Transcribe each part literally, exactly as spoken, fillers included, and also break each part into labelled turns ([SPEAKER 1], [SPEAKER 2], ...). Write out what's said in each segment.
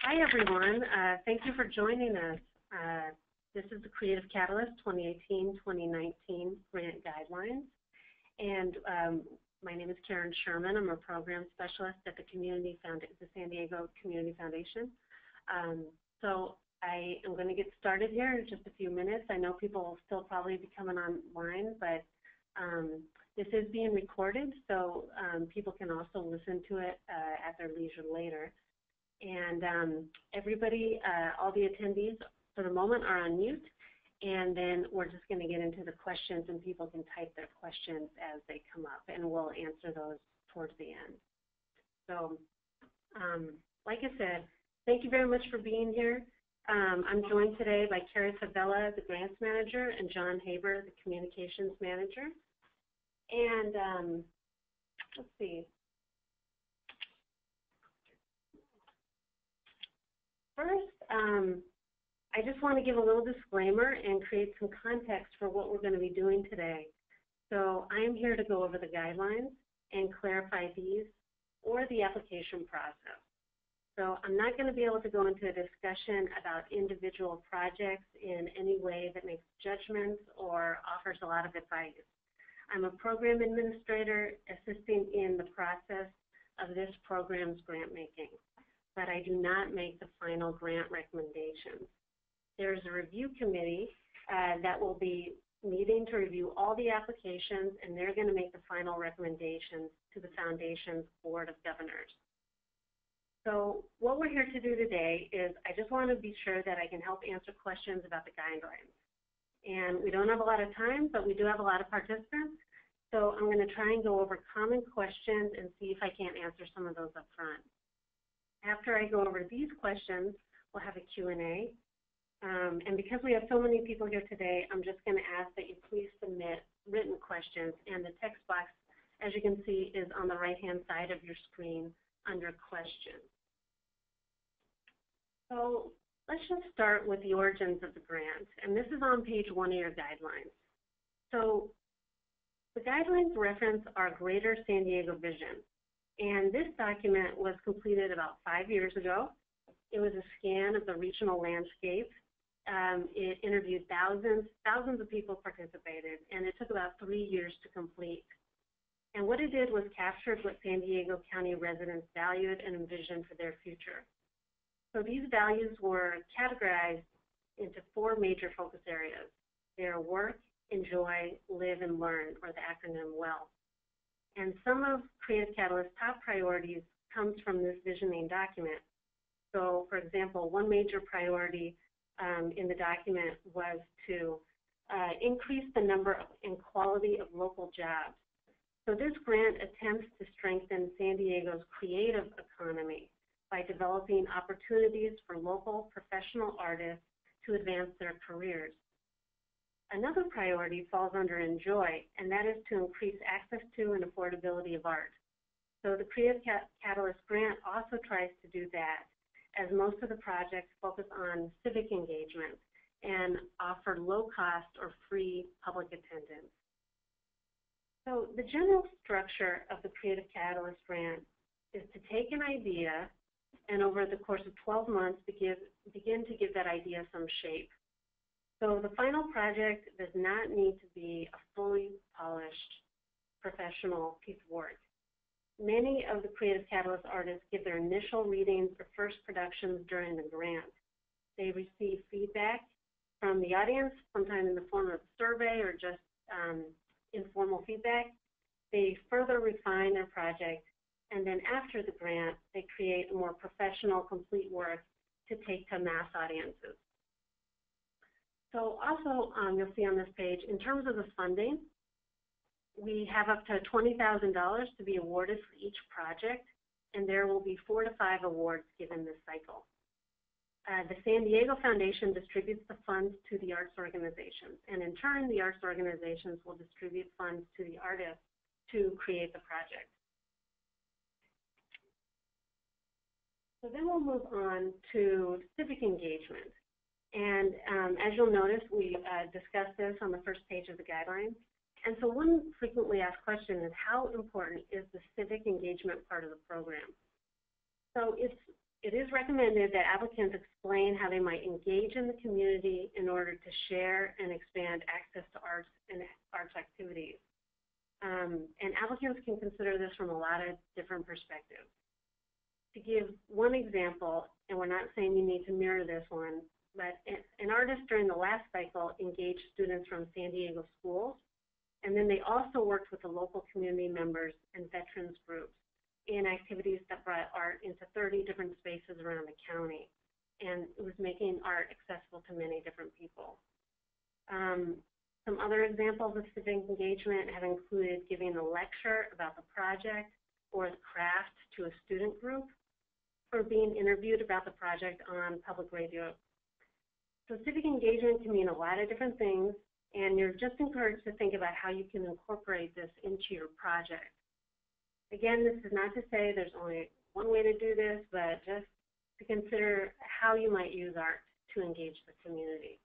[SPEAKER 1] Hi, everyone. Uh, thank you for joining us. Uh, this is the Creative Catalyst twenty eighteen twenty nineteen Grant Guidelines. And um, my name is Karen Sherman. I'm a program specialist at the Community Found the San Diego Community Foundation. Um, so I am going to get started here in just a few minutes. I know people will still probably be coming online, but um, this is being recorded, so um, people can also listen to it uh, at their leisure later. And um, everybody, uh, all the attendees for the moment are on mute, and then we're just going to get into the questions, and people can type their questions as they come up, and we'll answer those towards the end. So, um, like I said, thank you very much for being here. Um, I'm joined today by Carrie Favela, the Grants Manager, and John Haber, the Communications Manager. And um, let's see. First, um, I just want to give a little disclaimer and create some context for what we're going to be doing today. So I'm here to go over the guidelines and clarify these or the application process. So I'm not going to be able to go into a discussion about individual projects in any way that makes judgments or offers a lot of advice. I'm a program administrator assisting in the process of this program's grant making, but I do not make the final grant recommendations. There's a review committee uh, that will be meeting to review all the applications, and they're going to make the final recommendations to the Foundation's Board of Governors. So what we're here to do today is I just want to be sure that I can help answer questions about the guidelines. And we don't have a lot of time, but we do have a lot of participants. So I'm going to try and go over common questions and see if I can't answer some of those up front. After I go over these questions, we'll have a Q and A. Um, and because we have so many people here today, I'm just going to ask that you please submit written questions. And the text box, as you can see, is on the right-hand side of your screen under questions. So let's just start with the origins of the grant. And this is on page one of your guidelines. So the guidelines reference our Greater San Diego Vision. And this document was completed about five years ago. It was a scan of the regional landscape. Um, it interviewed thousands, thousands of people participated, and it took about three years to complete. And what it did was captured what San Diego County residents valued and envisioned for their future. So these values were categorized into four major focus areas. They are work, enjoy, live, and learn, or the acronym WELL. And some of Creative Catalyst's top priorities comes from this visioning document. So, for example, one major priority um, in the document was to uh, increase the number and quality of local jobs. So this grant attempts to strengthen San Diego's creative economy by developing opportunities for local professional artists to advance their careers. Another priority falls under enjoy, and that is to increase access to and affordability of art. So the Creative Catalyst grant also tries to do that, as most of the projects focus on civic engagement and offer low-cost or free public attendance. So the general structure of the Creative Catalyst grant is to take an idea and over the course of twelve months begin, begin to give that idea some shape. So the final project does not need to be a fully polished professional piece of work. Many of the Creative Catalyst artists give their initial readings or first productions during the grant. They receive feedback from the audience, sometimes in the form of a survey or just um, informal feedback. They further refine their project, and then after the grant, they create a more professional, complete work to take to mass audiences. So also, um, you'll see on this page, in terms of the funding, we have up to twenty thousand dollars to be awarded for each project, and there will be four to five awards given this cycle. Uh, the San Diego Foundation distributes the funds to the arts organizations, and in turn, the arts organizations will distribute funds to the artists to create the project. So then we'll move on to civic engagement. And um, as you'll notice, we uh, discussed this on the first page of the guidelines. And so one frequently asked question is, how important is the civic engagement part of the program? So it's it is recommended that applicants explain how they might engage in the community in order to share and expand access to arts and arts activities. Um, and applicants can consider this from a lot of different perspectives. To give one example, and we're not saying you need to mirror this one, but an artist during the last cycle engaged students from San Diego schools, and then they also worked with the local community members and veterans groups in activities that brought art into thirty different spaces around the county, and it was making art accessible to many different people. Um, some other examples of civic engagement have included giving a lecture about the project or the craft to a student group, or being interviewed about the project on public radio. So civic engagement can mean a lot of different things, and you're just encouraged to think about how you can incorporate this into your project. Again, this is not to say there's only one way to do this, but just to consider how you might use art to engage the community.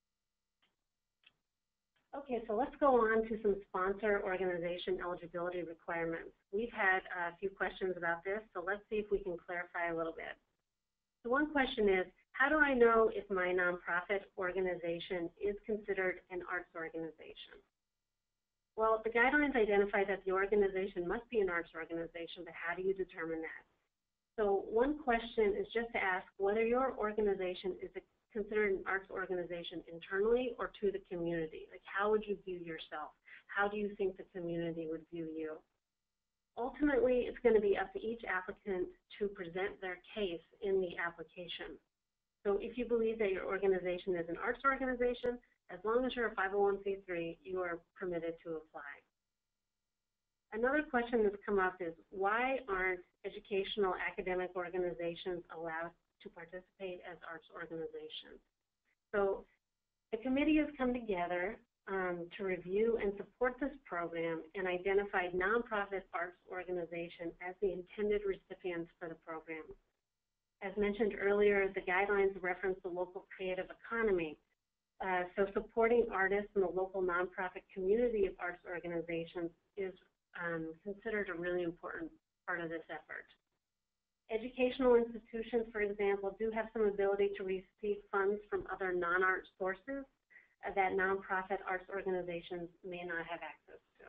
[SPEAKER 1] Okay, so let's go on to some sponsor organization eligibility requirements. We've had a few questions about this, so let's see if we can clarify a little bit. So one question is, how do I know if my nonprofit organization is considered an arts organization? Well, the guidelines identify that the organization must be an arts organization, but how do you determine that? So one question is just to ask whether your organization is considered an arts organization internally or to the community. Like, how would you view yourself? How do you think the community would view you? Ultimately, it's going to be up to each applicant to present their case in the application. So if you believe that your organization is an arts organization, as long as you're a five oh one c three, you are permitted to apply. Another question that's come up is, why aren't educational academic organizations allowed to participate as arts organizations? So the committee has come together um, to review and support this program and identified nonprofit arts organizations as the intended recipients for the program. As mentioned earlier, the guidelines reference the local creative economy. Uh, so supporting artists in the local nonprofit community of arts organizations is um, considered a really important part of this effort. Educational institutions, for example, do have some ability to receive funds from other non-art sources uh, that nonprofit arts organizations may not have access to.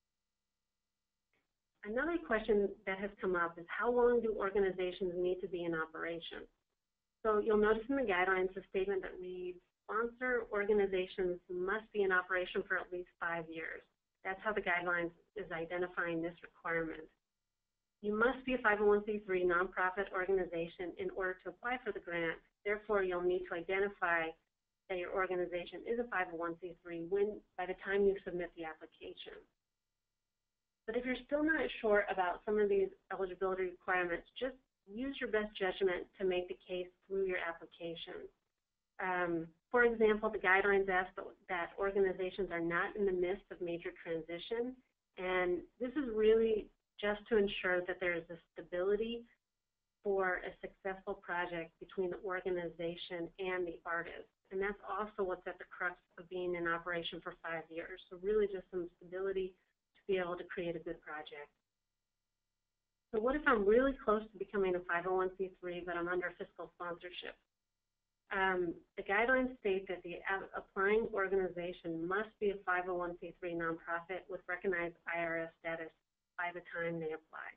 [SPEAKER 1] Another question that has come up is, how long do organizations need to be in operation? So you'll notice in the guidelines a statement that reads, sponsor organizations must be in operation for at least five years. That's how the guidelines is identifying this requirement. You must be a five oh one c three nonprofit organization in order to apply for the grant. Therefore, you'll need to identify that your organization is a five oh one c three when, by the time you submit the application. But if you're still not sure about some of these eligibility requirements, just use your best judgment to make the case through your application. Um, for example, the guidelines ask that organizations are not in the midst of major transition, and this is really just to ensure that there is a stability for a successful project between the organization and the artist. And that's also what's at the crux of being in operation for five years. So really just some stability to be able to create a good project. So what if I'm really close to becoming a five oh one c three, but I'm under fiscal sponsorship? Um, the guidelines state that the applying organization must be a five oh one c three nonprofit with recognized I R S status by the time they apply.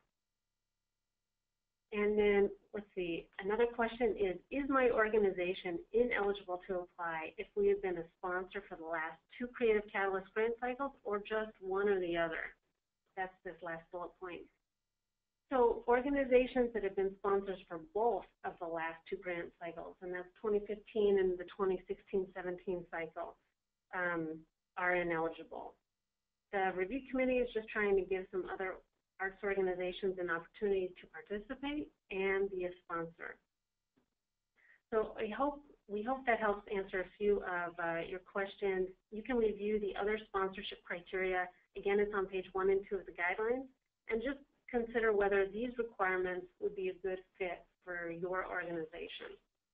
[SPEAKER 1] And then, let's see, another question is, is my organization ineligible to apply if we have been a sponsor for the last two Creative Catalyst grant cycles or just one or the other? That's this last bullet point. So organizations that have been sponsors for both of the last two grant cycles, and that's twenty fifteen and the twenty sixteen seventeen cycle, um, are ineligible. The review committee is just trying to give some other arts organizations an opportunity to participate and be a sponsor. So I hope, we hope that helps answer a few of uh, your questions. You can review the other sponsorship criteria. Again, it's on page one and two of the guidelines, and just consider whether these requirements would be a good fit for your organization.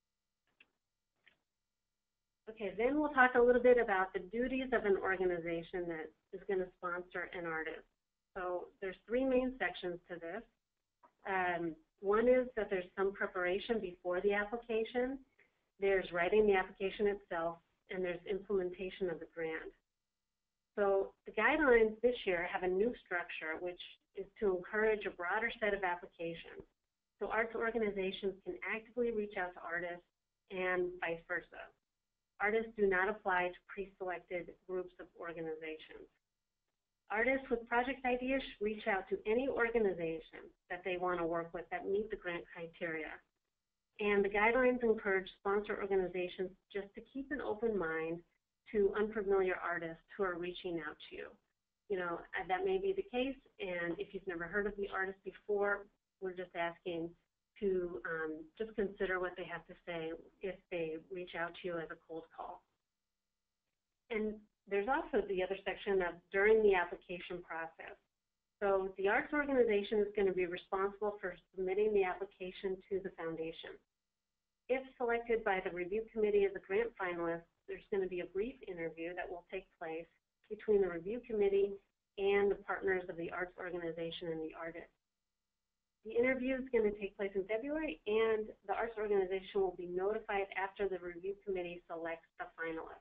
[SPEAKER 1] Okay, then we'll talk a little bit about the duties of an organization that is going to sponsor an artist. So there's three main sections to this. Um, One is that there's some preparation before the application, there's writing the application itself, and there's implementation of the grant. So the guidelines this year have a new structure, which is to encourage a broader set of applications. So arts organizations can actively reach out to artists and vice versa. Artists do not apply to pre-selected groups of organizations. Artists with project ideas should reach out to any organization that they want to work with that meet the grant criteria. And the guidelines encourage sponsor organizations just to keep an open mind to unfamiliar artists who are reaching out to you. You know, that may be the case, and if you've never heard of the artist before, we're just asking to um, just consider what they have to say if they reach out to you as a cold call. And there's also the other section of during the application process. So the arts organization is going to be responsible for submitting the application to the foundation. If selected by the review committee as a grant finalist, there's going to be a brief interview that will take place between the review committee and the partners of the arts organization and the artist. The interview is going to take place in February, and the arts organization will be notified after the review committee selects the finalist.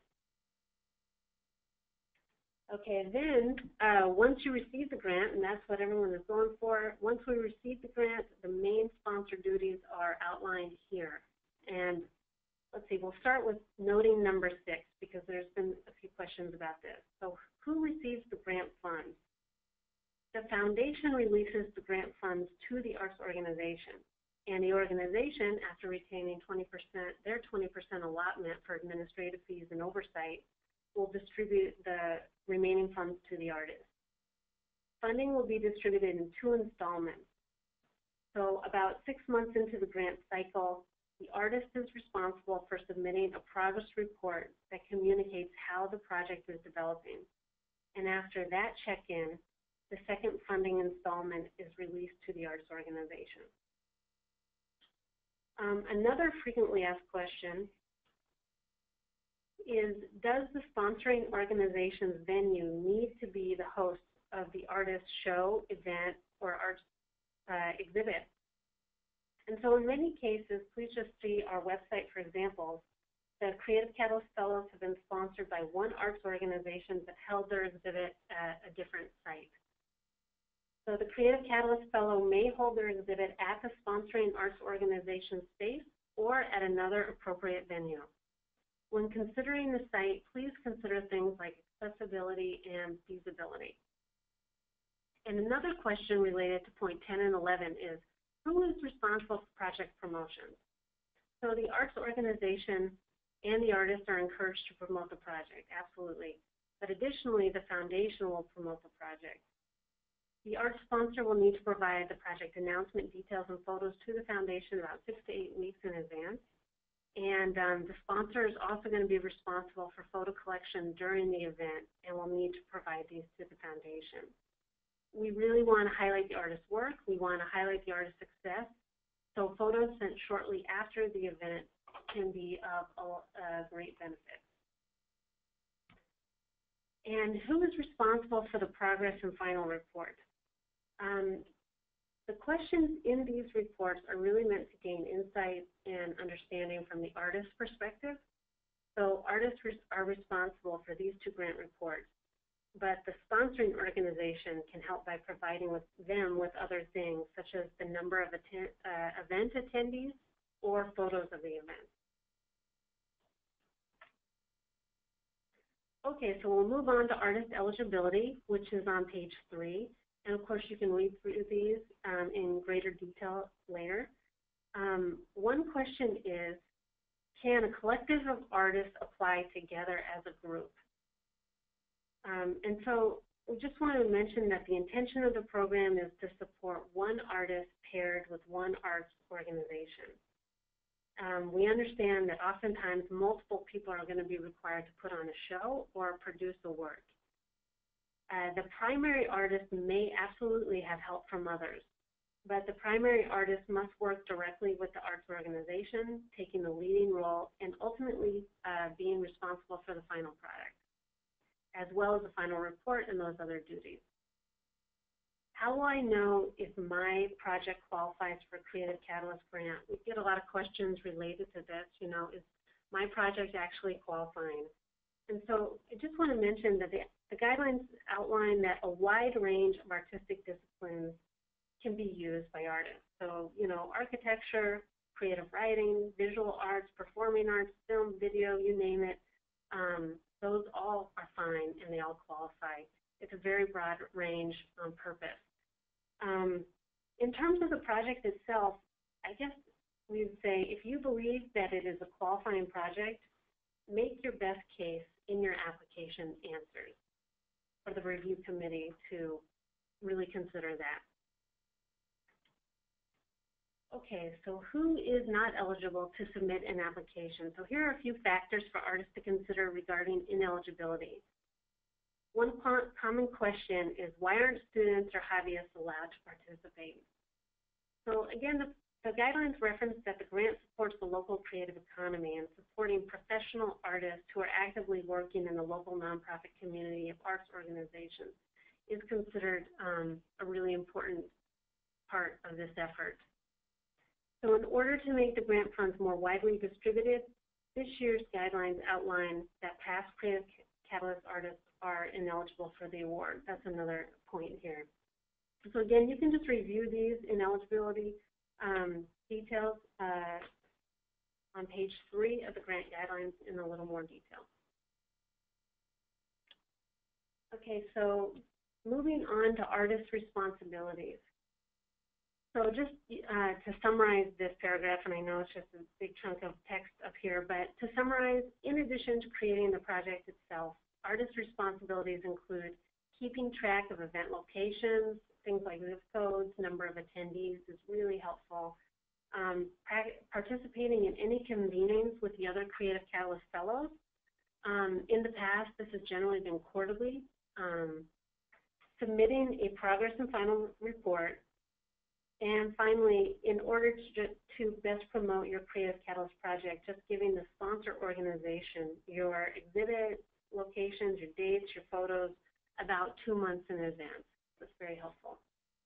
[SPEAKER 1] Okay, then uh, once you receive the grant, and that's what everyone is going for, once we receive the grant, the main sponsor duties are outlined here. And let's see, we'll start with noting number six, because there's been a few questions about this. So who receives the grant funds? The foundation releases the grant funds to the arts organization, and the organization, after retaining twenty percent, their twenty percent allotment for administrative fees and oversight, will distribute the remaining funds to the artist. Funding will be distributed in two installments. So about six months into the grant cycle, the artist is responsible for submitting a progress report that communicates how the project is developing. And after that check-in, the second funding installment is released to the arts organization. Um, another frequently asked question is, does the sponsoring organization's venue need to be the host of the artist's show, event, or arts uh, exhibit? And so in many cases, please just see our website for examples. The Creative Catalyst Fellows have been sponsored by one arts organization but held their exhibit at a different site. So the Creative Catalyst Fellow may hold their exhibit at the sponsoring arts organization space or at another appropriate venue. When considering the site, please consider things like accessibility and feasibility. And another question related to point ten and eleven is, who is responsible for project promotions? So the arts organization and the artist are encouraged to promote the project, absolutely. But additionally, the foundation will promote the project. The art sponsor will need to provide the project announcement details and photos to the foundation about six to eight weeks in advance. And um, the sponsor is also going to be responsible for photo collection during the event and will need to provide these to the foundation. We really want to highlight the artist's work. We want to highlight the artist's success. So photos sent shortly after the event can be of a, a great benefit. And who is responsible for the progress and final report? Um, the questions in these reports are really meant to gain insight and understanding from the artist's perspective. So artists are responsible for these two grant reports, but the sponsoring organization can help by providing with them with other things, such as the number of attend, uh, event attendees or photos of the event. Okay, so we'll move on to artist eligibility, which is on page three. And of course, you can read through these um, in greater detail later. Um, one question is, can a collective of artists apply together as a group? Um, and so we just want to mention that the intention of the program is to support one artist paired with one arts organization. Um, we understand that oftentimes multiple people are going to be required to put on a show or produce a work. Uh, the primary artist may absolutely have help from others, but the primary artist must work directly with the arts organization, taking the leading role, and ultimately uh, being responsible for the final product, as well as the final report and those other duties. How will I know if my project qualifies for a Creative Catalyst grant? We get a lot of questions related to this, you know, is my project actually qualifying? And so I just want to mention that the, the guidelines outline that a wide range of artistic disciplines can be used by artists. So, you know, architecture, creative writing, visual arts, performing arts, film, video, you name it, um, those all are fine and they all qualify. It's a very broad range on purpose. Um, in terms of the project itself, I guess we would say if you believe that it is a qualifying project, make your best case in your application answers for the review committee to really consider that. Okay, so who is not eligible to submit an application? So here are a few factors for artists to consider regarding ineligibility. One common question is, why aren't students or hobbyists allowed to participate? So again, the, the guidelines reference that the grant supports the local creative economy and supporting professional artists who are actively working in the local nonprofit community of arts organizations is considered um, a really important part of this effort. So in order to make the grant funds more widely distributed, this year's guidelines outline that past Creative Catalyst artists are ineligible for the award. That's another point here. So again, you can just review these ineligibility um, details uh, on page three of the grant guidelines in a little more detail. Okay, so moving on to artist responsibilities. So just uh, to summarize this paragraph, and I know it's just a big chunk of text up here, but to summarize, in addition to creating the project itself, artist responsibilities include keeping track of event locations, things like zip codes, number of attendees is really helpful. Um, participating in any convenings with the other Creative Catalyst Fellows. Um, in the past, this has generally been quarterly. Um, submitting a progress and final report. And finally, in order to, to best promote your Creative Catalyst project, just giving the sponsor organization your exhibit locations, your dates, your photos about two months in advance. That's very helpful.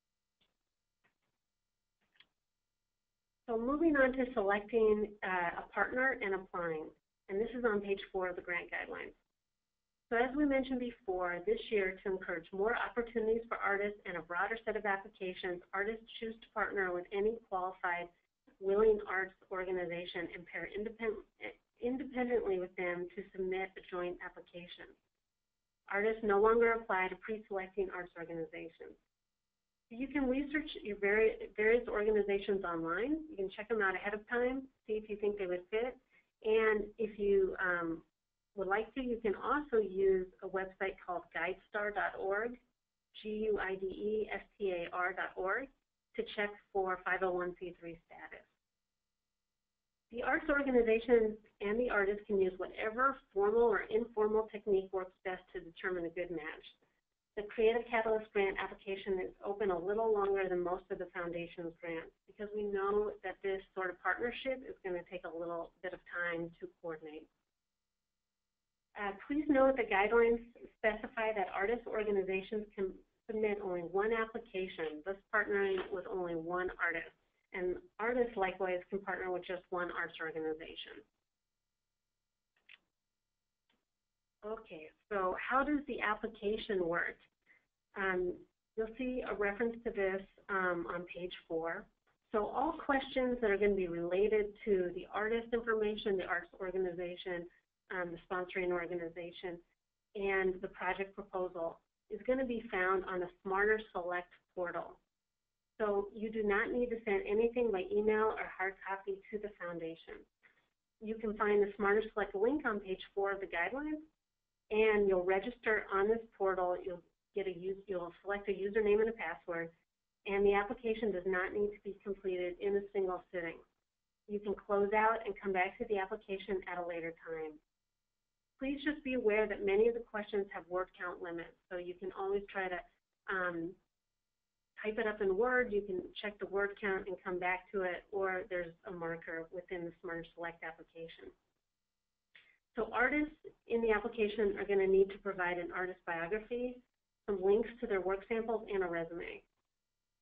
[SPEAKER 1] So moving on to selecting uh, a partner and applying, and this is on page four of the grant guidelines. So as we mentioned before, this year to encourage more opportunities for artists and a broader set of applications, artists choose to partner with any qualified willing arts organization and pair independent, independently with them to submit a joint application. Artists no longer apply to pre-selecting arts organizations. You can research your various organizations online. You can check them out ahead of time, see if you think they would fit. And if you um, would like to, you can also use a website called guidestar dot org, G U I D E S T A R dot org, to check for five oh one c three status. The arts organizations and the artists can use whatever formal or informal technique works best to determine a good match. The Creative Catalyst grant application is open a little longer than most of the Foundation's grants because we know that this sort of partnership is going to take a little bit of time to coordinate. Uh, please note the guidelines specify that artist organizations can submit only one application, thus partnering with only one artist. And artists likewise can partner with just one arts organization. Okay, so how does the application work? Um, you'll see a reference to this um, on page four. So all questions that are going to be related to the artist information, the arts organization, um, the sponsoring organization, and the project proposal is going to be found on the Smarter Select portal. So you do not need to send anything by email or hard copy to the Foundation. You can find the Smarter Select link on page four of the guidelines, and you'll register on this portal. You'll get a use, you'll select a username and a password, and the application does not need to be completed in a single sitting. You can close out and come back to the application at a later time. Please just be aware that many of the questions have word count limits, so you can always try to um, type it up in Word. You can check the word count and come back to it, or there's a marker within the Smarter Select application. So artists in the application are going to need to provide an artist biography, some links to their work samples, and a resume.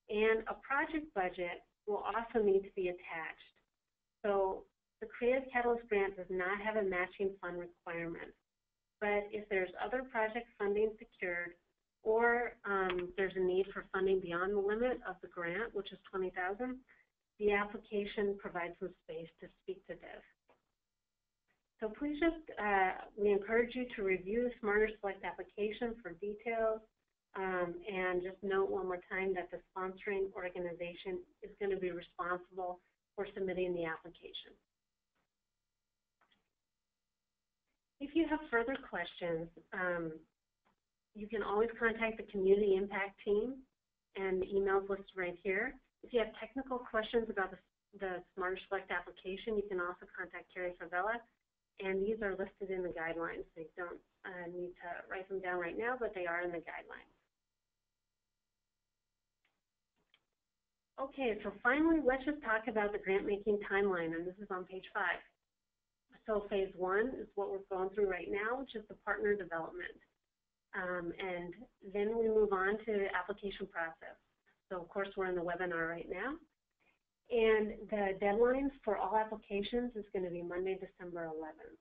[SPEAKER 1] And a project budget will also need to be attached. So the Creative Catalyst grant does not have a matching fund requirement. But if there's other project funding secured, or um, there's a need for funding beyond the limit of the grant, which is twenty thousand dollars, the application provides some space to speak to this. So please just, uh, we encourage you to review the Smarter Select application for details, um, and just note one more time that the sponsoring organization is going to be responsible for submitting the application. If you have further questions, um, you can always contact the Community Impact Team, and the email is listed right here. If you have technical questions about the, the Smarter Select application, you can also contact Carrie Favela, and these are listed in the guidelines. So you don't uh, need to write them down right now, but they are in the guidelines. Okay, so finally, let's just talk about the grant-making timeline, and this is on page five. So phase one is what we're going through right now, which is the partner development. Um, and then we move on to the application process. So of course, we're in the webinar right now. And the deadline for all applications is going to be Monday, December eleventh.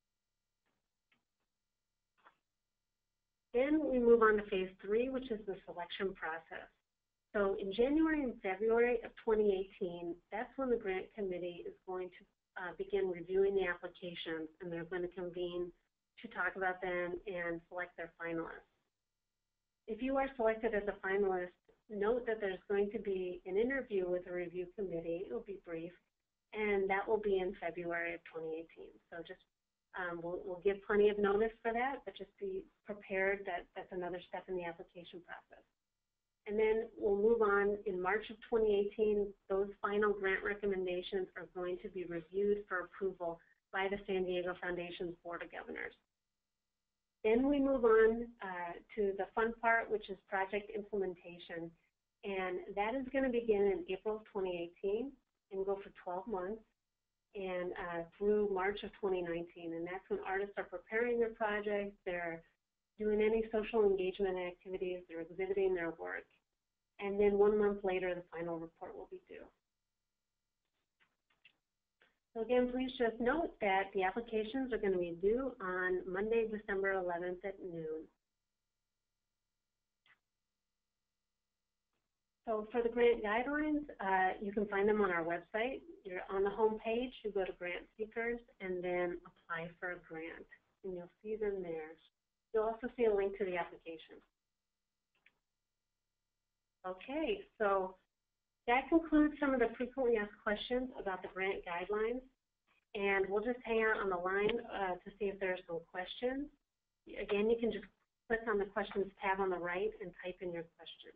[SPEAKER 1] Then we move on to phase three, which is the selection process. So in January and February of twenty eighteen, that's when the grant committee is going to uh, begin reviewing the applications, and they're going to convene to talk about them and select their finalists. If you are selected as a finalist, note that there's going to be an interview with the review committee. It will be brief, and that will be in February of twenty eighteen. So just um, we'll, we'll give plenty of notice for that, but just be prepared that that's another step in the application process. And then we'll move on in March of twenty eighteen. Those final grant recommendations are going to be reviewed for approval by the San Diego Foundation's Board of Governors. Then we move on uh, to the fun part, which is project implementation. And that is going to begin in April of twenty eighteen and go for twelve months and uh, through March of twenty nineteen. And that's when artists are preparing their projects, they're doing any social engagement activities, they're exhibiting their work. And then one month later, the final report will be due. So again, please just note that the applications are going to be due on Monday, December eleventh at noon. So for the grant guidelines, uh, you can find them on our website. You're on the home page, you go to grant seekers and then apply for a grant, and you'll see them there. You'll also see a link to the application. Okay, so that concludes some of the frequently asked questions about the grant guidelines, and we'll just hang out on the line uh, to see if there are some questions. Again, you can just click on the questions tab on the right and type in your question.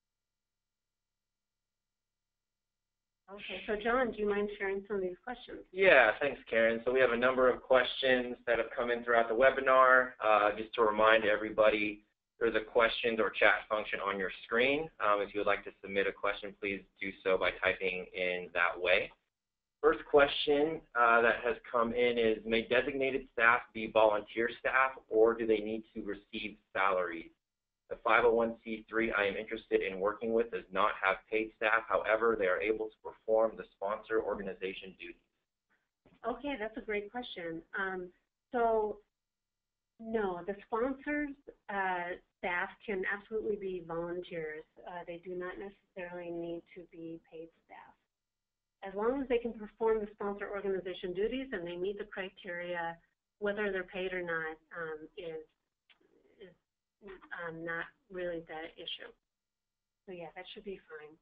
[SPEAKER 1] Okay, so John, do you mind sharing some of these questions?
[SPEAKER 2] Yeah, thanks, Karen. So we have a number of questions that have come in throughout the webinar. Uh, just to remind everybody, there's a questions or chat function on your screen. Um, if you would like to submit a question, please do so by typing in that way. First question uh, that has come in is, may designated staff be volunteer staff, or do they need to receive salaries? The five oh one c three I am interested in working with does not have paid staff. However, they are able to perform the sponsor organization duties.
[SPEAKER 1] Okay, that's a great question. Um, so, no, the sponsors uh, staff can absolutely be volunteers. Uh, they do not necessarily need to be paid staff. As long as they can perform the sponsor organization duties and they meet the criteria, whether they're paid or not um, is, is um, not really the issue. So yeah, that should be fine.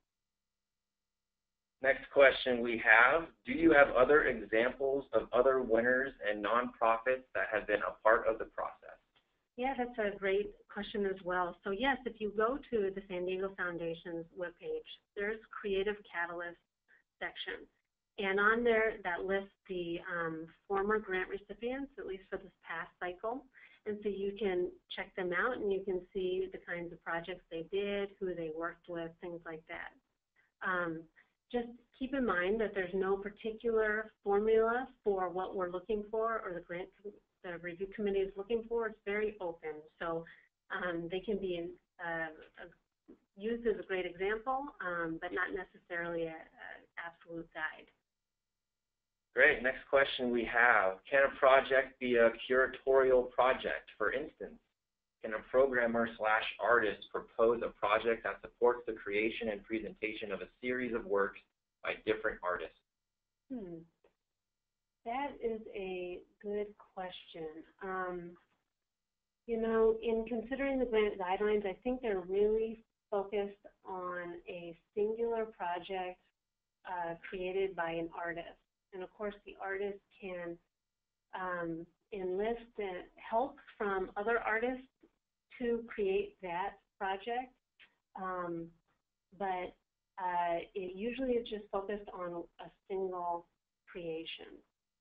[SPEAKER 2] Next question we have, do you have other examples of other winners and nonprofits that have been a part of the process?
[SPEAKER 1] Yeah, that's a great question as well. So yes, if you go to the San Diego Foundation's webpage, there's Creative Catalyst section. And on there, that lists the um, former grant recipients, at least for this past cycle. And so you can check them out and you can see the kinds of projects they did, who they worked with, things like that. Um, just keep in mind that there's no particular formula for what we're looking for or the grant the review committee is looking for. It's very open. So um, they can be uh, used as a great example, um, but not necessarily an absolute guide.
[SPEAKER 2] Great. Next question we have, can a project be a curatorial project? For instance, can a programmer slash artist propose a project that supports the creation and presentation of a series of works by different artists?
[SPEAKER 1] Hmm. That is a good question. Um, you know, in considering the grant guidelines, I think they're really focused on a singular project uh, created by an artist. And of course, the artist can um, enlist help from other artists to create that project. Um, but uh, it usually is just focused on a single creation.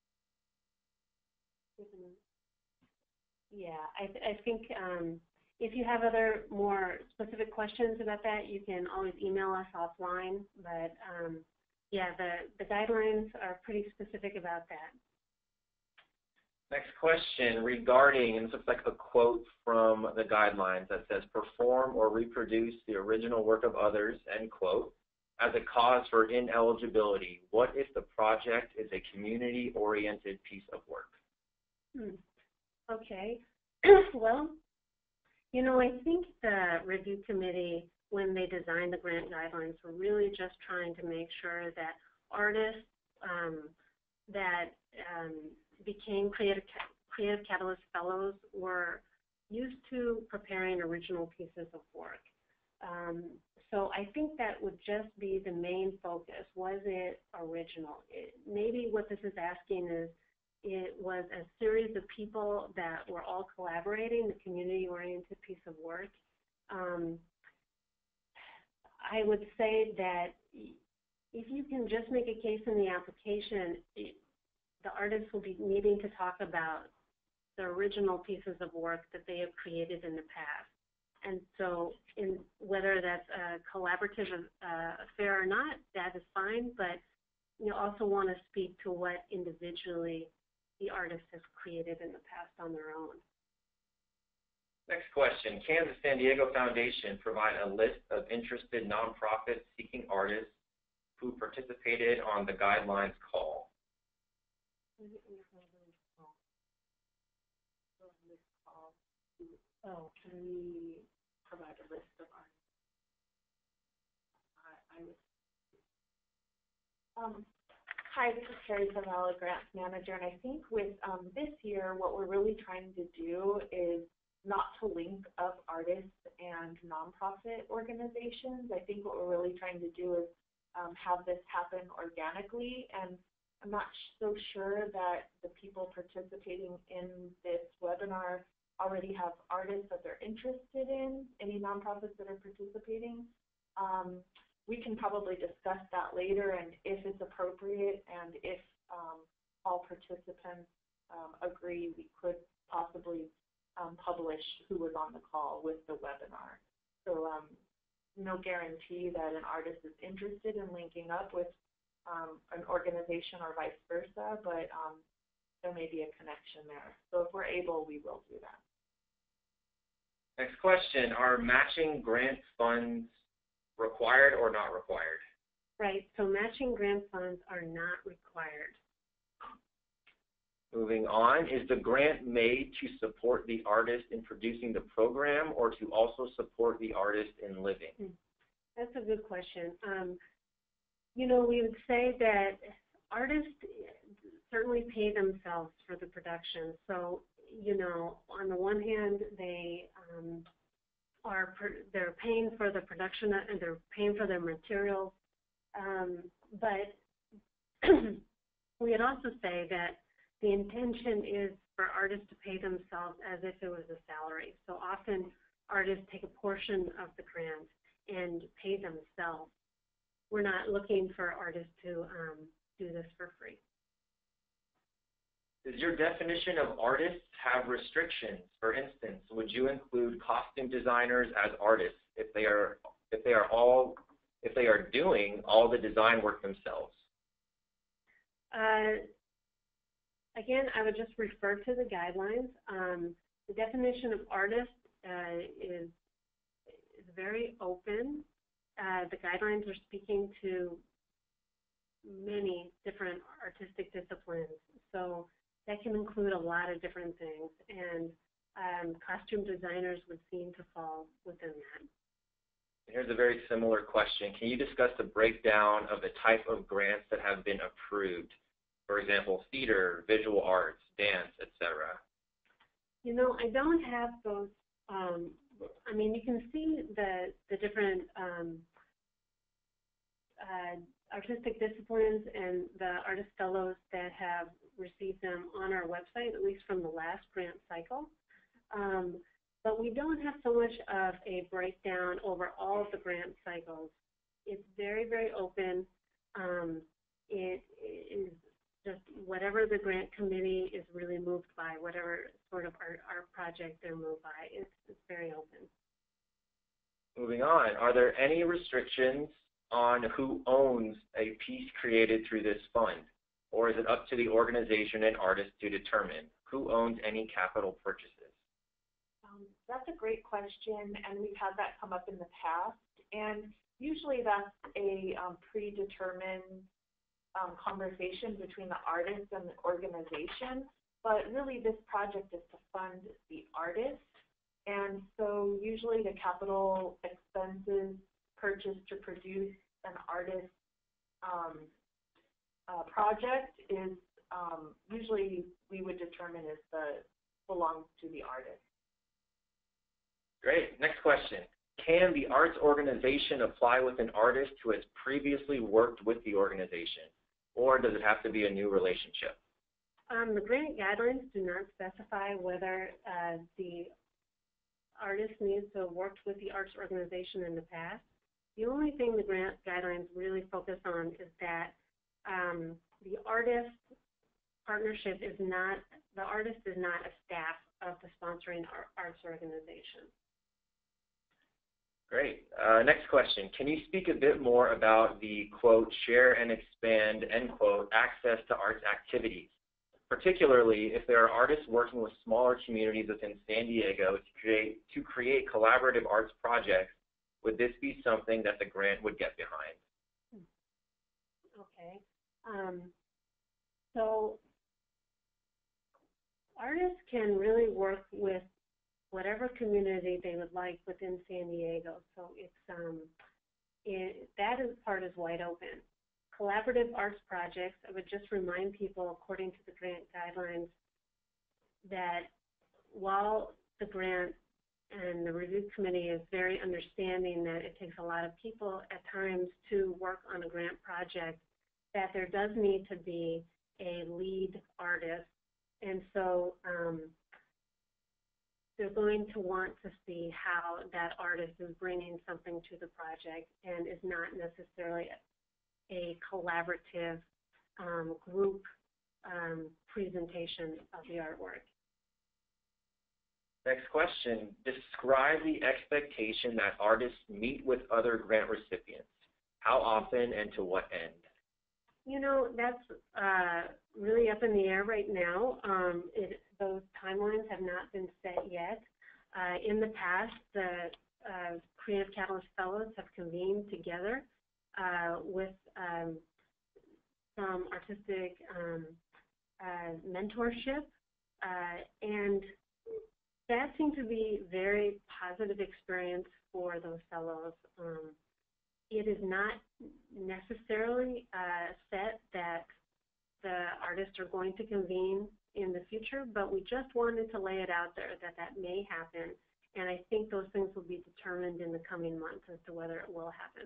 [SPEAKER 1] Yeah, I, th I think um, if you have other more specific questions about that, you can always email us offline. But um, yeah, the, the guidelines are pretty specific about that.
[SPEAKER 2] Next question regarding, and this looks like a quote from the guidelines that says, perform or reproduce the original work of others, end quote, as a cause for ineligibility. What if the project is a community-oriented piece of work?
[SPEAKER 1] Hmm. Okay. Well, you know, I think the review committee, when they designed the grant guidelines, were really just trying to make sure that artists um, that um, became Creative, Creative Catalyst Fellows were used to preparing original pieces of work. Um, so I think that would just be the main focus. Was it original? It, maybe what this is asking is, it was a series of people that were all collaborating, the community-oriented piece of work. Um, I would say that if you can just make a case in the application, it, the artists will be needing to talk about the original pieces of work that they have created in the past. And so in, whether that's a collaborative uh, affair or not, that is fine, but you also want to speak to what individually the artist has created in the past on their own.
[SPEAKER 2] Next question, can the San Diego Foundation provide a list of interested nonprofits seeking artists who participated on the guidelines call?
[SPEAKER 3] Oh, can we provide a list of artists? I, I would. Um, hi, this is Carrie Savella, Grants Manager, and I think with um, this year, what we're really trying to do is not to link up artists and nonprofit organizations. I think what we're really trying to do is um, have this happen organically, and I'm not so sure that the people participating in this webinar already have artists that they're interested in, any nonprofits that are participating. Um, we can probably discuss that later, and if it's appropriate and if um, all participants um, agree, we could possibly um, publish who was on the call with the webinar. So um, no guarantee that an artist is interested in linking up with um, an organization or vice versa, but um, there may be a connection there. So if we're able, we will do that.
[SPEAKER 2] Next question, are matching grant funds required or not required?
[SPEAKER 1] Right, so matching grant funds are not required.
[SPEAKER 2] Moving on, is the grant made to support the artist in producing the program or to also support the artist in living?
[SPEAKER 1] That's a good question. Um, you know, we would say that artists certainly pay themselves for the production. So, you know, on the one hand, they um, are they're paying for the production and they're paying for their materials. Um, but we would also say that the intention is for artists to pay themselves as if it was a salary. So often artists take a portion of the grant and pay themselves. We're not looking for artists to um, do this for free.
[SPEAKER 2] Does your definition of artists have restrictions? For instance, would you include costume designers as artists if they are if they are all if they are doing all the design work themselves?
[SPEAKER 1] Uh, again, I would just refer to the guidelines. Um, the definition of artist uh, is very open. Uh, the guidelines are speaking to many different artistic disciplines. So that can include a lot of different things, and um, costume designers would seem to fall within that.
[SPEAKER 2] Here's a very similar question. Can you discuss the breakdown of the type of grants that have been approved? For example, theater, visual arts, dance, et cetera.
[SPEAKER 1] You know, I don't have those. Um, I mean, you can see the the different um, uh, artistic disciplines and the artist fellows that have received them on our website, at least from the last grant cycle. Um, but we don't have so much of a breakdown over all of the grant cycles. It's very, very open. Um, it is just whatever the grant committee is really moved by, whatever sort of art, art project they're moved by. It's, it's very open.
[SPEAKER 2] Moving on, are there any restrictions on who owns a piece created through this fund? Or is it up to the organization and artist to determine who owns any capital purchases?
[SPEAKER 3] Um, that's a great question, and we've had that come up in the past. And usually that's a um, predetermined um, conversation between the artist and the organization. But really this project is to fund the artist. And so usually the capital expenses purchased to produce an artist um, uh, project is um, usually we would determine is the belongs to the artist.
[SPEAKER 2] Great. Next question. Can the arts organization apply with an artist who has previously worked with the organization, or does it have to be a new relationship?
[SPEAKER 1] Um, the grant guidelines do not specify whether uh, the artist needs to have worked with the arts organization in the past. The only thing the grant guidelines really focus on is that um, the artist partnership is not, the artist is not a staff of the sponsoring arts organization.
[SPEAKER 2] Great. Uh, next question. Can you speak a bit more about the, quote, share and expand, end quote, access to arts activities, particularly if there are artists working with smaller communities within San Diego to create, to create collaborative arts projects? Would this be something that the grant would get behind?
[SPEAKER 1] Okay. Um, so artists can really work with whatever community they would like within San Diego. So it's um, it, that is, part is wide open. Collaborative arts projects, I would just remind people, according to the grant guidelines, that while the grant and the review committee is very understanding that it takes a lot of people at times to work on a grant project, that there does need to be a lead artist. And so um, they're going to want to see how that artist is bringing something to the project and is not necessarily a collaborative um, group um, presentation of the artwork.
[SPEAKER 2] Next question. Describe the expectation that artists meet with other grant recipients. How often and to what end? You know, that's uh, really up in the air right now. Um, it, those timelines have not been set yet. Uh, in the past, the uh, Creative Catalyst Fellows have convened together uh, with um, some artistic um, uh, mentorship, uh, and that seemed to be a very positive experience for those fellows. Um, it is not necessarily uh, set that the artists are going to convene in the future, but we just wanted to lay it out there that that may happen, and I think those things will be determined in the coming months as to whether it will happen.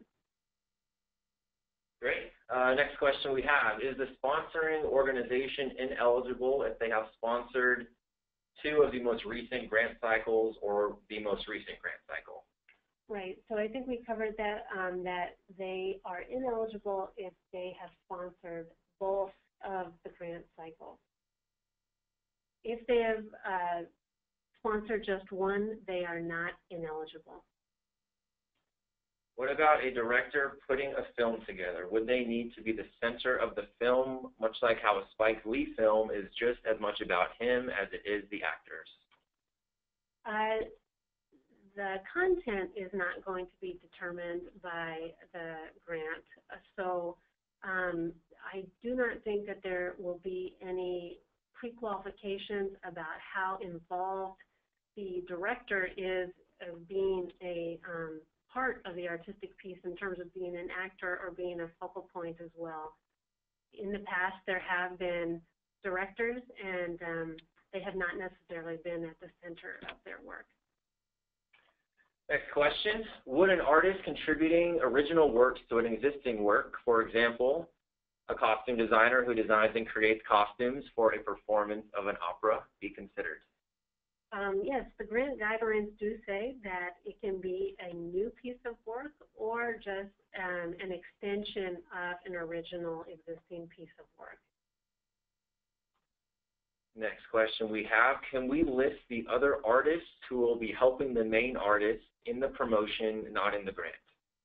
[SPEAKER 2] Great. Uh, next question we have, is the sponsoring organization ineligible if they have sponsored two of the most recent grant cycles or the most recent grant cycle? Right. So I think we covered that, um, that they are ineligible if they have sponsored both of the grant cycles. If they have uh, sponsored just one, they are not ineligible. What about a director putting a film together? Would they need to be the center of the film, much like how a Spike Lee film is just as much about him as it is the actors? Uh,
[SPEAKER 1] the content is not going to be determined by the grant. So um, I do not think that there will be any pre-qualifications about how involved the director is of being a um, part of the artistic piece in terms of being an actor or being a focal point as well. In the past, there have been directors, and um, they have not necessarily been at the center of their work.
[SPEAKER 2] Next question. Would an artist contributing original works to an existing work, for example, a costume designer who designs and creates costumes for a performance of an opera, be considered?
[SPEAKER 1] Um, yes, the grant guidelines do say that it can be a new piece of work or just um, an extension of an original existing piece of work.
[SPEAKER 2] Next question we have, can we list the other artists who will be helping the main artist in the promotion, not in the grant?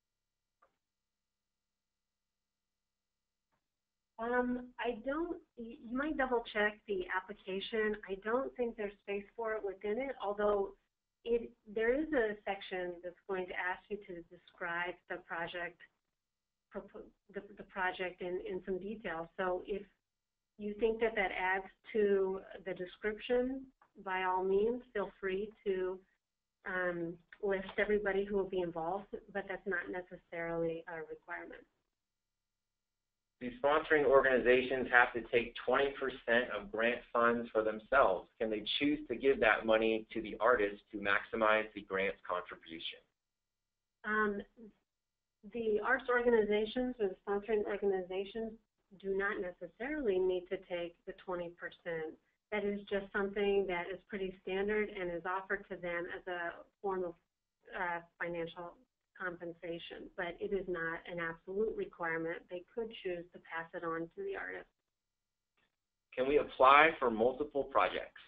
[SPEAKER 1] Um, I don't, you might double check the application. I don't think there's space for it within it, although it, there is a section that's going to ask you to describe the project, the, the project in, in some detail. So if you think that that adds to the description, by all means, feel free to um, list everybody who will be involved, but that's not necessarily a requirement.
[SPEAKER 2] Do sponsoring organizations have to take twenty percent of grant funds for themselves? Can they choose to give that money to the artist to maximize the grant's contribution?
[SPEAKER 1] Um, the arts organizations or the sponsoring organizations do not necessarily need to take the twenty percent. That is just something that is pretty standard and is offered to them as a form of uh, financial compensation, but it is not an absolute requirement. They could choose to pass it on to the artist.
[SPEAKER 2] Can we apply for multiple projects?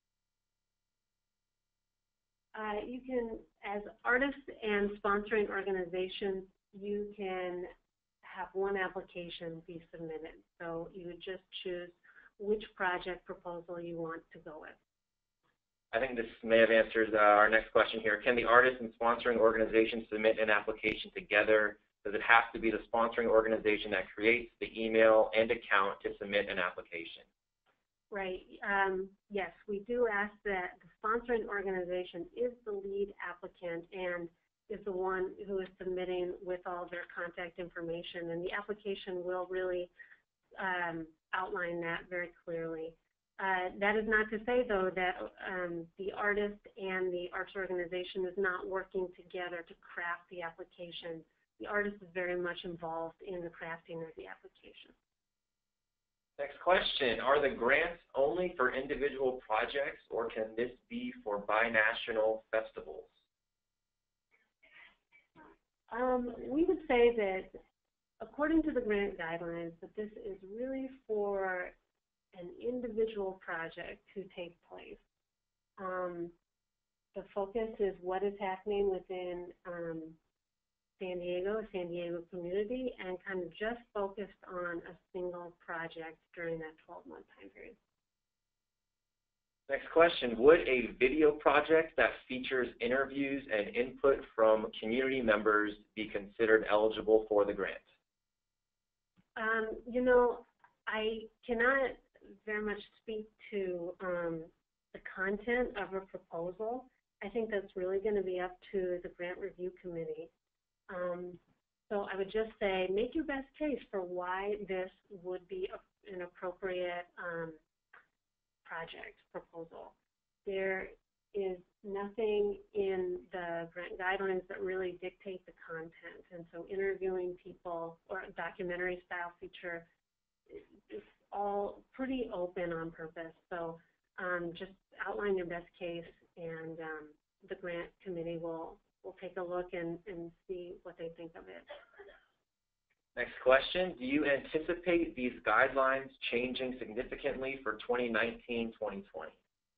[SPEAKER 1] Uh, you can, as artists and sponsoring organizations, you can have one application be submitted. So you would just choose which project proposal you want to go with.
[SPEAKER 2] I think this may have answered uh, our next question here. Can the artist and sponsoring organization submit an application together? Does it have to be the sponsoring organization that creates the email and account to submit an application?
[SPEAKER 1] Right. Um, yes, we do ask that the sponsoring organization is the lead applicant and is the one who is submitting with all their contact information, and the application will really um, outline that very clearly. Uh, that is not to say, though, that um, the artist and the arts organization is not working together to craft the application. The artist is very much involved in the crafting of the application.
[SPEAKER 2] Next question, are the grants only for individual projects, or can this be for binational festivals?
[SPEAKER 1] Um, we would say that, according to the grant guidelines, that this is really for an individual project to take place. Um, the focus is what is happening within um, San Diego, San Diego community, and kind of just focused on a single project during that twelve month time period.
[SPEAKER 2] Next question, would a video project that features interviews and input from community members be considered eligible for the grant?
[SPEAKER 1] Um, you know, I cannot very much speak to um, the content of a proposal. I think that's really going to be up to the grant review committee. Um, so I would just say make your best case for why this would be a, an appropriate um, project proposal. There is nothing in the grant guidelines that really dictate the content, and so interviewing people or a documentary style feature is all pretty open on purpose. So um, just outline your best case, and um, the grant committee will, will take a look and, and see what they think of it.
[SPEAKER 2] Next question, do you anticipate these guidelines changing significantly for twenty nineteen, twenty twenty?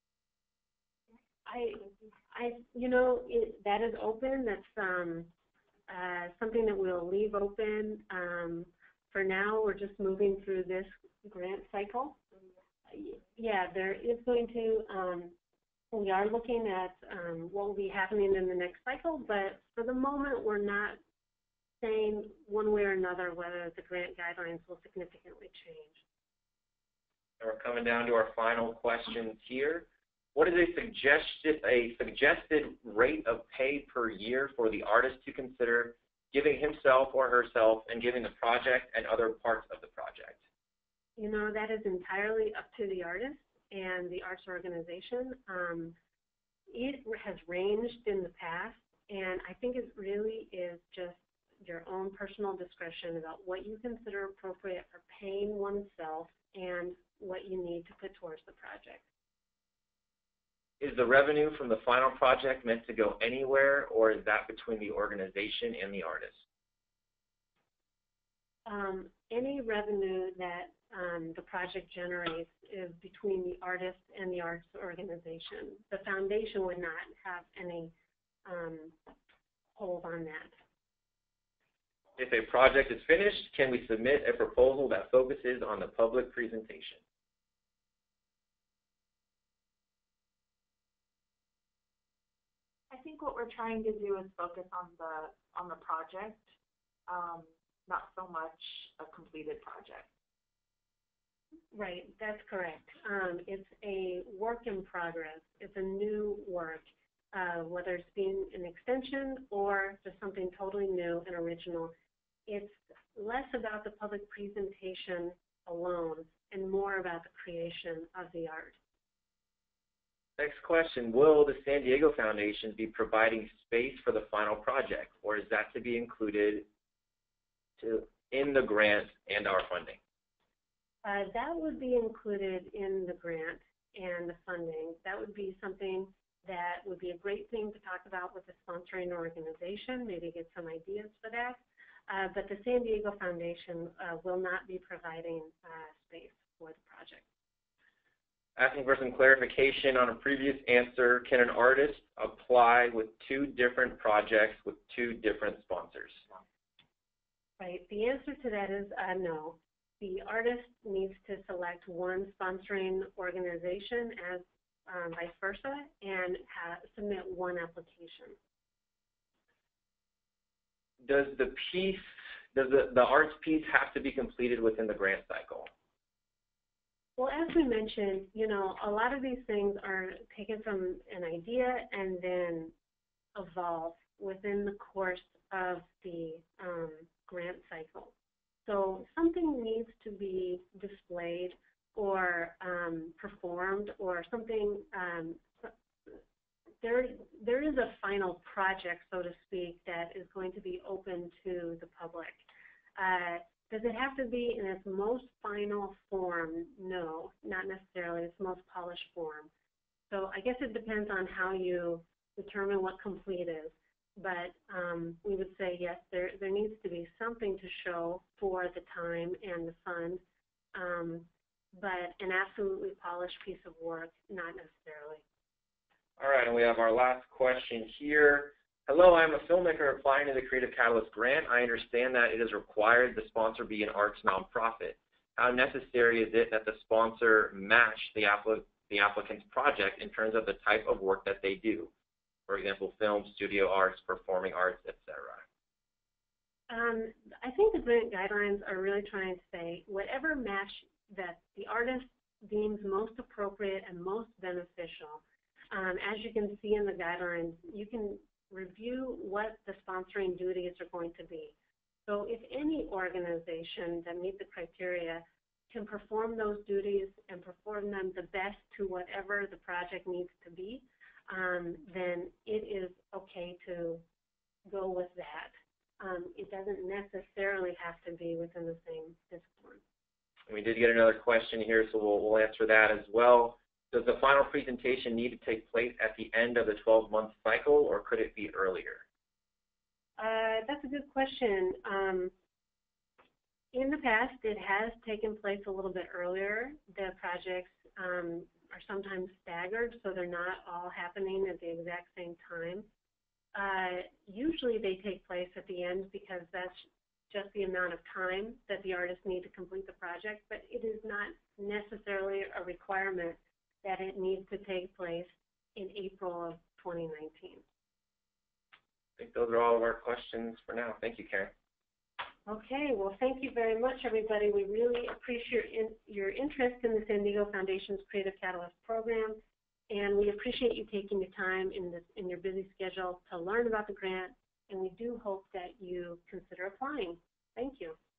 [SPEAKER 1] I, I, you know, it, that is open. That's um, uh, something that we'll leave open. Um, for now, we're just moving through this grant cycle. Yeah, there is going to, um, We are looking at um, what will be happening in the next cycle, but for the moment, we're not saying one way or another whether the grant guidelines will significantly change.
[SPEAKER 2] And we're coming down to our final questions here. What is a suggested, a suggested rate of pay per year for the artist to consider giving himself or herself and giving the project and other parts of the project?
[SPEAKER 1] You know, that is entirely up to the artist and the arts organization. Um, it has ranged in the past, and I think it really is just your own personal discretion about what you consider appropriate for paying oneself and what you need to put towards the project.
[SPEAKER 2] Is the revenue from the final project meant to go anywhere, or is that between the organization and the artist?
[SPEAKER 1] Um, any revenue that um, the project generates is between the artist and the arts organization. The foundation would not have any um, hold on that.
[SPEAKER 2] If a project is finished, can we submit a proposal that focuses on the public presentation?
[SPEAKER 3] I think what we're trying to do is focus on the on the project, um, not so much a completed project.
[SPEAKER 1] Right, that's correct. Um, it's a work in progress. It's a new work, uh, whether it's being an extension or just something totally new and original. It's less about the public presentation alone and more about the creation of the art.
[SPEAKER 2] Next question, will the San Diego Foundation be providing space for the final project, or is that to be included to, in the grant and our funding?
[SPEAKER 1] Uh, that would be included in the grant and the funding. That would be something that would be a great thing to talk about with the sponsoring organization, maybe get some ideas for that. Uh, but the San Diego Foundation uh, will not be providing uh, space for the project.
[SPEAKER 2] Asking for some clarification on a previous answer, can an artist apply with two different projects with two different sponsors?
[SPEAKER 1] Right, the answer to that is uh, no. The artist needs to select one sponsoring organization as um, vice versa and ha submit one application.
[SPEAKER 2] Does the piece, does the, the arts piece have to be completed within the grant cycle?
[SPEAKER 1] Well, as we mentioned, you know, a lot of these things are taken from an idea and then evolve within the course of the um, grant cycle. So something needs to be displayed or um, performed or something, um, there, there is a final project, so to speak, that is going to be open to the public. Uh, Does it have to be in its most final form? No, not necessarily its most polished form. So I guess it depends on how you determine what complete is. But um, we would say, yes, there, there needs to be something to show for the time and the fund, um, but an absolutely polished piece of work, not necessarily.
[SPEAKER 2] All right, and we have our last question here. Hello, I'm a filmmaker applying to the Creative Catalyst grant. I understand that it is required the sponsor be an arts nonprofit. How necessary is it that the sponsor match the, appli the applicant's project in terms of the type of work that they do? For example, film, studio arts, performing arts, et cetera.
[SPEAKER 1] Um, I think the grant guidelines are really trying to say whatever match that the artist deems most appropriate and most beneficial. Um, as you can see in the guidelines, you can review what the sponsoring duties are going to be. So if any organization that meets the criteria can perform those duties and perform them the best to whatever the project needs to be, um, then it is okay to go with that. Um, it doesn't necessarily have to be within the same discipline.
[SPEAKER 2] We did get another question here, so we'll, we'll answer that as well. Does the final presentation need to take place at the end of the twelve month cycle, or could it be earlier?
[SPEAKER 1] Uh, that's a good question. Um, in the past, it has taken place a little bit earlier. The projects um, are sometimes staggered, so they're not all happening at the exact same time. Uh, usually they take place at the end because that's just the amount of time that the artists need to complete the project, but it is not necessarily a requirement that it needs to take place in April of twenty nineteen.
[SPEAKER 2] I think those are all of our questions for now. Thank you, Karen.
[SPEAKER 1] Okay, well, thank you very much, everybody. We really appreciate your, in, your interest in the San Diego Foundation's Creative Catalyst program, and we appreciate you taking the time in, this, in your busy schedule to learn about the grant, and we do hope that you consider applying. Thank you.